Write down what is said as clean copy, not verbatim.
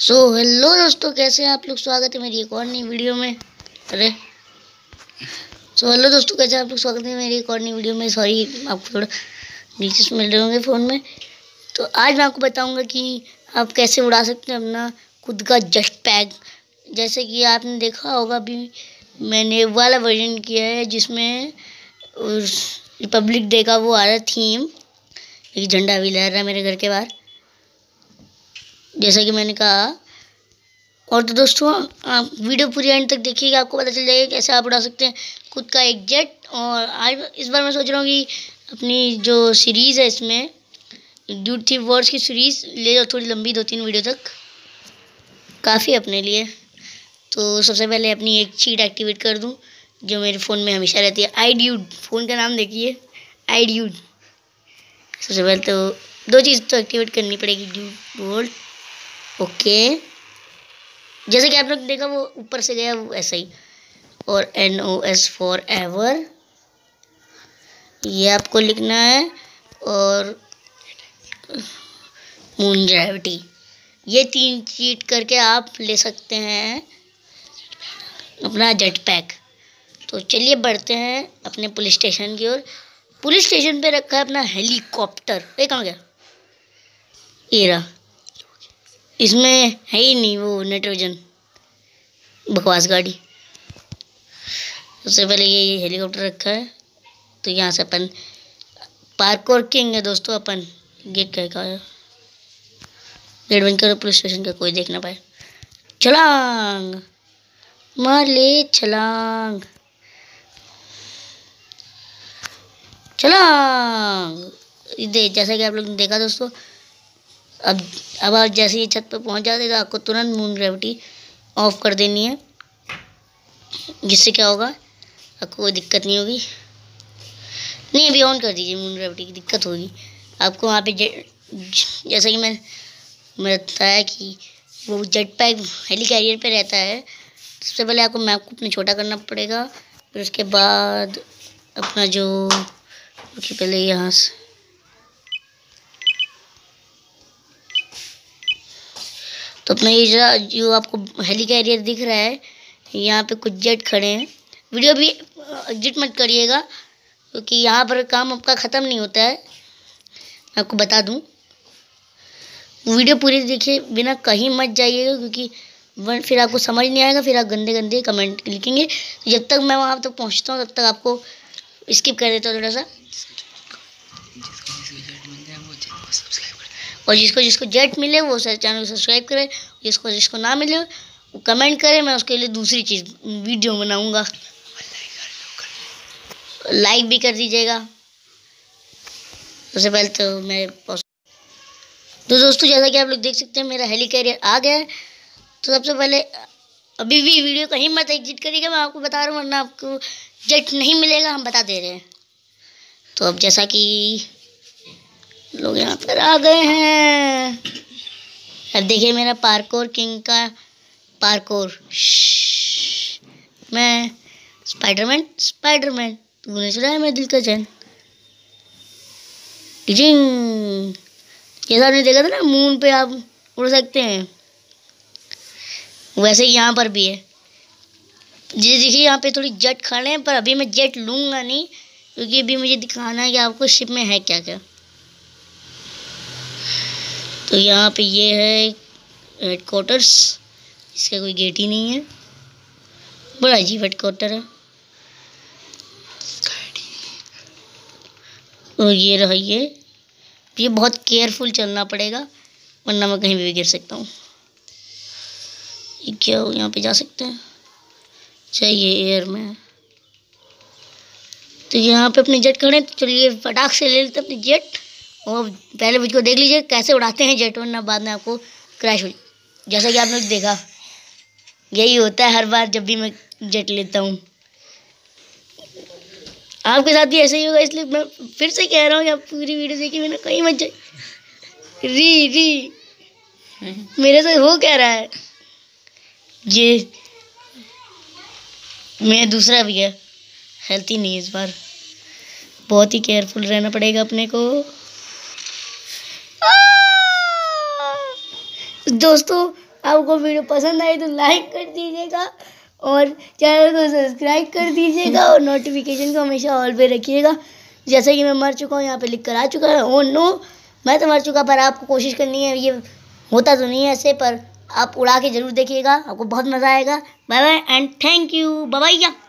Hello दोस्तों, कैसे हैं आप लोग। स्वागत है मेरी एक और नई वीडियो में। हेलो दोस्तों, कैसे हैं आप लोग। स्वागत है मेरी एक और नई वीडियो में। सॉरी, आपको थोड़ा ग्लिचेस मिल रहे होंगे फ़ोन में। तो आज मैं आपको बताऊंगा कि आप कैसे उड़ा सकते हैं अपना खुद का जेट पैक। जैसे कि आपने देखा होगा, अभी मैंने वाला वर्जन किया है जिसमें रिपब्लिक डे का वो आ रहा है थीम। एक झंडा भी लहर रहा है मेरे घर के बाहर, जैसा कि मैंने कहा। और तो दोस्तों, आप वीडियो पूरी एंड तक देखिएगा, आपको पता चल जाएगा कैसे आप उड़ा सकते हैं खुद का एक जेट। और आज इस बार मैं सोच रहा हूँ कि अपनी जो सीरीज़ है इसमें ड्यूड थी वर्ड्स की सीरीज़ ले जाओ थोड़ी लंबी, 2-3 वीडियो तक काफ़ी अपने लिए। तो सबसे पहले अपनी एक चीट एक्टिवेट कर दूँ जो मेरे फ़ोन में हमेशा रहती है। iDude, फ़ोन का नाम देखिए, iDude। सबसे पहले तो 2 चीज़ तो एक्टिवेट करनी पड़ेगी, ड्यूड वर्ड। ओके, जैसे कि आप लोग देखा वो ऊपर से गया वो ऐसा ही। और NOS फॉर एवर ये आपको लिखना है। और मून ग्रेविटी, ये 3 चीट करके आप ले सकते हैं अपना जेट पैक। तो चलिए बढ़ते हैं अपने पुलिस स्टेशन की ओर। पुलिस स्टेशन पे रखा है अपना हेलीकॉप्टर। ये कहाँ गया? ये रहा। इसमें है ही नहीं वो नाइट्रोजन, बकवास गाड़ी। सबसे पहले ये हेलीकॉप्टर रखा है। तो यहाँ से अपन पार्कोर किंग है दोस्तों। अपन गेट का है, गेट बंद करो पुलिस स्टेशन का, कोई देख ना पाए। छलांग मार ले, छलांग छलांग। जैसा कि आप लोग ने देखा दोस्तों, अब आप जैसे ही छत पर पहुंच जाते तो आपको तुरंत मून ग्रेविटी ऑफ कर देनी है, जिससे क्या होगा आपको कोई दिक्कत नहीं होगी। नहीं, अभी ऑन कर दीजिए, मून ग्रेविटी की दिक्कत होगी आपको वहाँ पे। जैसा कि मैं बताया कि वो जेट पैक हेली कैरियर पे रहता है। सबसे पहले आपको मैप को अपने छोटा करना पड़ेगा, फिर उसके बाद अपना जो पहले यहाँ से तो अपना ये जो आपको हेली कैरियर दिख रहा है, यहाँ पे कुछ जेट खड़े हैं। वीडियो भी एग्जिट मत करिएगा क्योंकि यहाँ पर काम आपका ख़त्म नहीं होता है, मैं आपको बता दूँ। वीडियो पूरी देखिए, बिना कहीं मत जाइएगा क्योंकि फिर आपको समझ नहीं आएगा, फिर आप गंदे गंदे कमेंट लिखेंगे। तो जब तक मैं वहाँ तक पहुँचता हूँ तब तक आपको स्किप कर देता हूँ थोड़ा सा। और जिसको जिसको जेट मिले वो चैनल को सब्सक्राइब करे, जिसको जिसको ना मिले वो कमेंट करे। मैं उसके लिए दूसरी चीज़ वीडियो बनाऊँगा, लाइक भी कर दीजिएगा। सबसे पहले तो मैं तो दोस्तों, जैसा कि आप लोग देख सकते हैं मेरा हेली कैरियर आ गया है। तो सबसे पहले अभी भी वीडियो कहीं मत एग्जिट करिएगा, मैं आपको बता रहा हूँ, वरना आपको जेट नहीं मिलेगा, हम बता दे रहे हैं। तो अब जैसा कि लोग यहाँ पर आ गए हैं, अब देखिए मेरा पार्कोर किंग का पार्कोर। मैं स्पाइडरमैन तूने चुराया मेरे दिल का चैन। जैसा आपने देखा था ना मून पे आप उड़ सकते हैं, वैसे ही यहाँ पर भी है। जी देखिए यहाँ पे थोड़ी जेट खड़े हैं, पर अभी मैं जेट लूँगा नहीं क्योंकि अभी मुझे दिखाना है कि आपको शिप में है क्या क्या। तो यहाँ पे ये है हेडक्वार्टर्स, इसका कोई गेट ही नहीं है, बड़ा अजीब हेडक्वार्टर है। और ये रहा, ये बहुत केयरफुल चलना पड़ेगा वरना मैं कहीं भी गिर सकता हूँ। ये क्या हो, यहाँ पे जा सकते हैं? चाहिए एयर में। तो यहाँ पे अपने जेट खड़े हैं, तो चलिए फटाक से ले लेते अपने जेट। और पहले मुझको देख लीजिए कैसे उड़ाते हैं जेट, वरना बाद में आपको क्रैश हो। जैसा कि आपने देखा, यही होता है हर बार जब भी मैं जेट लेता हूँ। आपके साथ भी ऐसे ही होगा, इसलिए मैं फिर से कह रहा हूँ कि आप पूरी वीडियो देखिए, मैंने कहीं मत जाए। री मेरे से हो क्या रहा है? ये मैं दूसरा भी है, हेल्थी नहीं इस बार, बहुत ही केयरफुल रहना पड़ेगा अपने को। दोस्तों आपको वीडियो पसंद आई तो लाइक कर दीजिएगा और चैनल को सब्सक्राइब कर दीजिएगा और नोटिफिकेशन को हमेशा ऑल पे रखिएगा। जैसे कि मैं मर चुका हूँ, यहाँ पे लिख कर आ चुका है। ओह नो, मैं तो मर चुका, पर आपको कोशिश करनी है। ये होता तो नहीं है ऐसे, पर आप उड़ा के ज़रूर देखिएगा, आपको बहुत मज़ा आएगा। Bye bye and thank you, bye bye.